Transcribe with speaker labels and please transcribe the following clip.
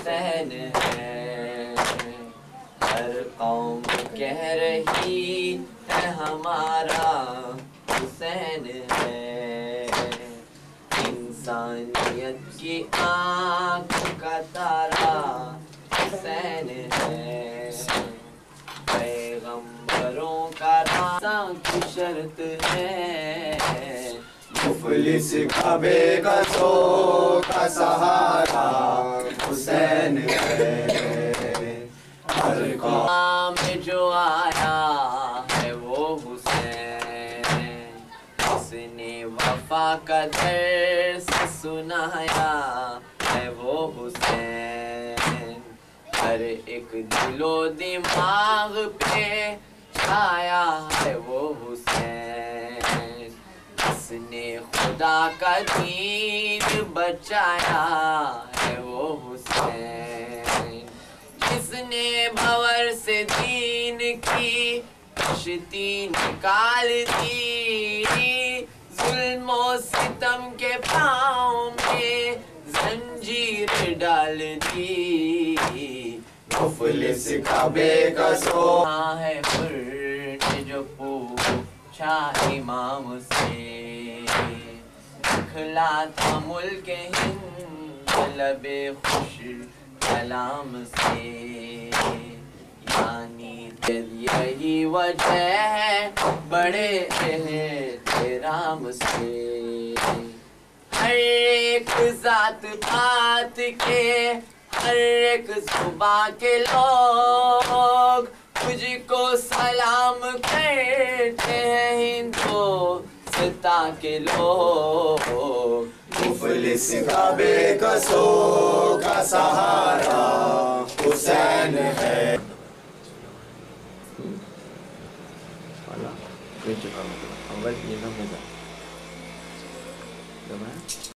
Speaker 1: حسین ہے، ہر قوم کہہ رہی ہے ہمارا حسین ہے، انسانیت کی آنکھ کا تارا حسین ہے، پیغمبروں کا راستہ کی شرط ہے،
Speaker 2: مفلس کعبے کا سو کا سہارا حسین ہے، ہر
Speaker 1: قوم میں جو آیا ہے وہ حسین، اس نے وفا کا درس سنایا ہے وہ حسین، ہر ایک دل و دماغ پہ چھایا ہے وہ حسین، اس نے خدا کا دین بچایا ہے وہ حسین، جس نے بھور سے دین کی کشتی نکال دی، ظلم و ستم کے پاؤں میں زنجیر ڈال دی،
Speaker 2: مفلس کعبے کا سو
Speaker 1: ہے پر نے جو پوچھا امام سے، کھلا تھا ملک ہند لب خوش کلام سے، یعنی یہی وجہ ہے بڑے احترام سے، ہر ایک ذات پات کے ہر ایک صبح کے لوگ تجھ کو سلام کرتے ہیں ہندوستان کے لوگ،
Speaker 2: مفلس کعبے کا سو کا سہارا حسین ہے۔
Speaker 1: اول یہ